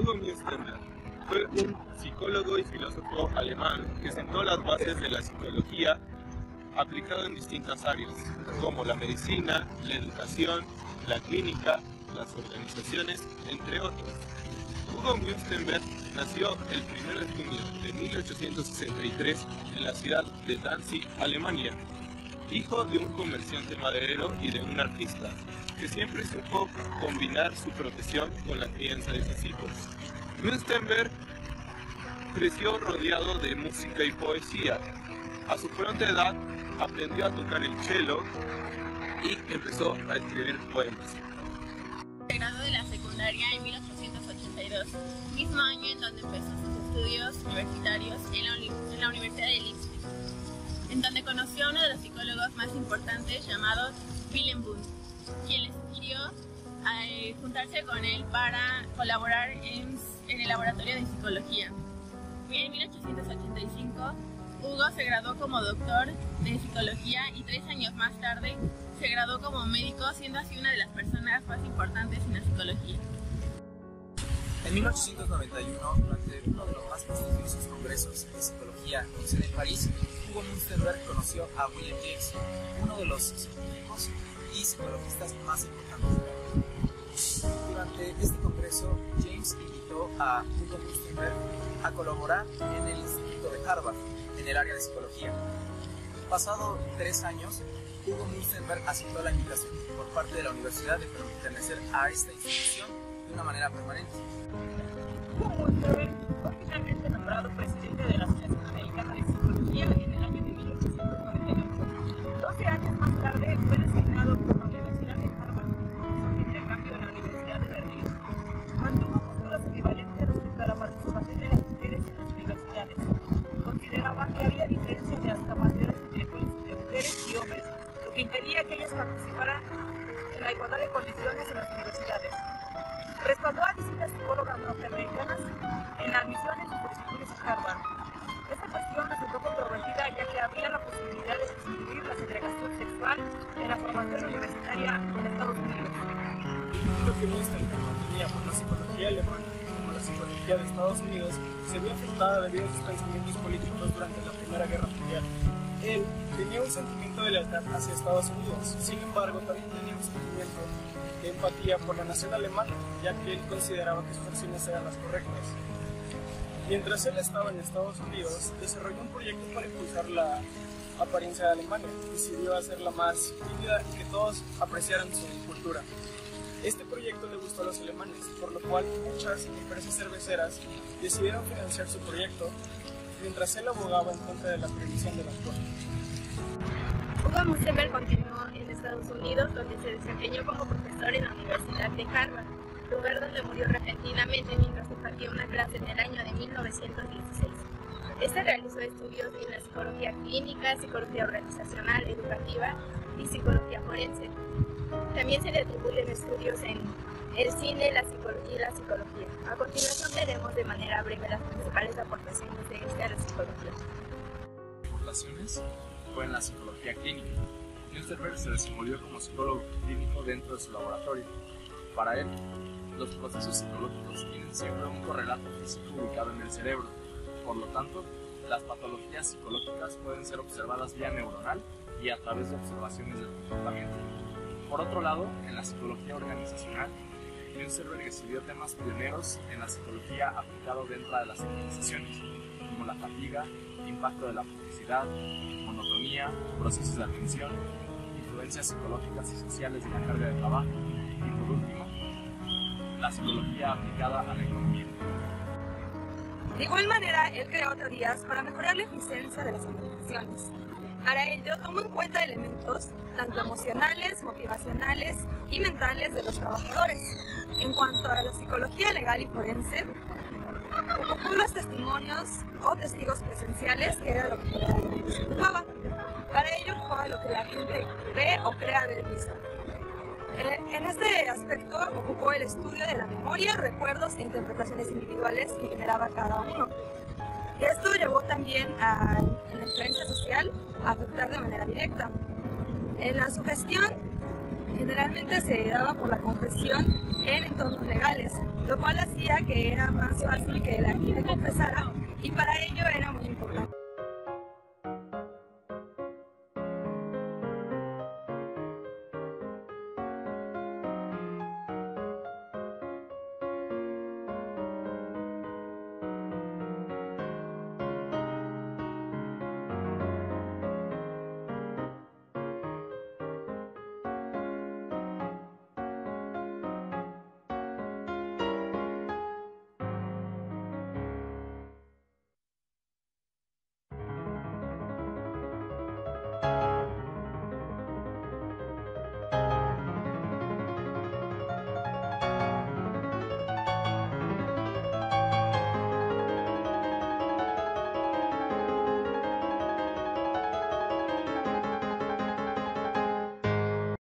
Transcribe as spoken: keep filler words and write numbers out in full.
Hugo Müstenberg fue un psicólogo y filósofo alemán que sentó las bases de la psicología aplicada en distintas áreas, como la medicina, la educación, la clínica, las organizaciones, entre otras. Hugo Müstenberg nació el primero de junio de mil ochocientos sesenta y tres en la ciudad de Danzig, Alemania, hijo de un comerciante maderero y de un artista, que siempre supo combinar su profesión con la crianza de sus hijos. Müstenberg creció rodeado de música y poesía. A su pronta edad aprendió a tocar el cello y empezó a escribir poemas. Se graduó de la secundaria en mil ochocientos ochenta y dos, mismo año en donde empezó sus estudios universitarios en la, en la Universidad de Leipzig, en donde conoció a uno de los psicólogos más importantes llamado Wilhelm Wundt, quien le sugirió eh, juntarse con él para colaborar en, en el laboratorio de psicología. En mil ochocientos ochenta y cinco, Hugo se graduó como doctor de psicología y tres años más tarde se graduó como médico, siendo así una de las personas más importantes en la psicología. En mil ochocientos noventa y uno, durante uno de los más prestigiosos congresos de psicología con sede en París, Hugo Müstenberg conoció a William James, uno de los científicos y psicologistas más importantes del mundo. Durante este congreso, James invitó a Hugo Müstenberg a colaborar en el Instituto de Harvard, en el área de psicología. Pasado tres años, Hugo Müstenberg aceptó la invitación por parte de la universidad de pertenecer a esta institución de una manera permanente. Hugo Müstenberg fue finalmente nombrado presidente de la Asociación Americana de Psicología en el año de mil ochocientos noventa y ocho. doce años más tarde fue designado por la Universidad de Harvard por intercambio en la Universidad de Berlín. Mantuvo posturas equivalentes respecto a la participación de las mujeres en las universidades. Consideraba que había diferencias de hasta mayores entre mujeres y hombres, lo que impedía que ellos participaran en la igualdad de condiciones en las universidades. Respaldó a distintas psicólogas norteamericanas en la admisión en sus solicitudes a Harvard. Esta cuestión resultó controvertida ya que había la posibilidad de sustituir la segregación sexual en la formación universitaria en Estados Unidos. Lo que Müstenberg mantenía por la psicología alemana como la psicología de Estados Unidos se vio afectada debido a sus pensamientos políticos durante la Primera Guerra Mundial. Él tenía un sentimiento de lealtad hacia Estados Unidos, sin embargo también tenía un sentimiento de empatía por la nación alemana, ya que él consideraba que sus acciones eran las correctas. Mientras él estaba en Estados Unidos, desarrolló un proyecto para impulsar la apariencia de Alemania. Decidió hacerla más vívida y que todos apreciaran su cultura. Este proyecto le gustó a los alemanes, por lo cual muchas empresas cerveceras decidieron financiar su proyecto, mientras él abogaba en contra de la prohibición del alcohol. Hugo Müstenberg continuó en Estados Unidos, donde se desempeñó como profesor en la Universidad de Harvard, lugar donde murió repentinamente mientras impartía una clase en el año de mil novecientos dieciséis. Este realizó estudios en la psicología clínica, psicología organizacional, educativa y psicología forense. También se le atribuyen estudios en el cine, la psicología y la psicología. A continuación veremos de manera breve las principales aportaciones de este a la psicología. Aportaciones fue en la psicología clínica. Müstenberg se desenvolvió como psicólogo clínico dentro de su laboratorio. Para él, los procesos psicológicos tienen siempre un correlato físico ubicado en el cerebro. Por lo tanto, las patologías psicológicas pueden ser observadas vía neuronal y a través de observaciones del comportamiento. Por otro lado, en la psicología organizacional, Müstenberg estudió temas pioneros en la psicología aplicado dentro de las organizaciones, como la fatiga, impacto de la publicidad, monotonía, procesos de atención, influencias psicológicas y sociales de la carga de trabajo y, por último, la psicología aplicada a la economía. De igual manera, él creó teorías para mejorar la eficiencia de las organizaciones. Para ello, tomó en cuenta elementos tanto emocionales, motivacionales y mentales de los trabajadores. En cuanto a la psicología legal y forense, ocupó los testimonios o testigos presenciales, que era lo que se ocupaba. Para ello, ocupaba lo que la gente ve o crea del mismo. En este aspecto ocupó el estudio de la memoria, recuerdos e interpretaciones individuales que generaba cada uno. Esto llevó también a la influencia social a afectar de manera directa. En la sugestión generalmente se daba por la confesión en entornos legales, lo cual hacía que era más fácil que la gente confesara y para ello era muy importante.